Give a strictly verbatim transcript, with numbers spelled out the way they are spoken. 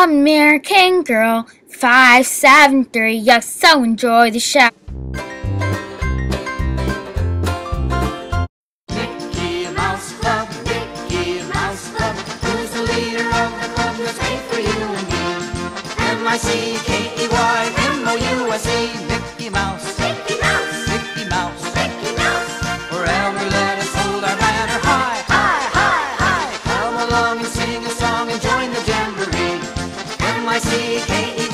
American Girl five seven three. You so enjoy the show. Mickey Mouse Club, Mickey Mouse Club. Who's the leader of the club that's made for you and me? M I C K E Y M O U S E. Mickey Mouse, Mickey Mouse, Mickey Mouse, Mickey Mouse. Forever let us hold our banner high, high, high, high. Come along and sing a song and join the jamboree. M I C K E Y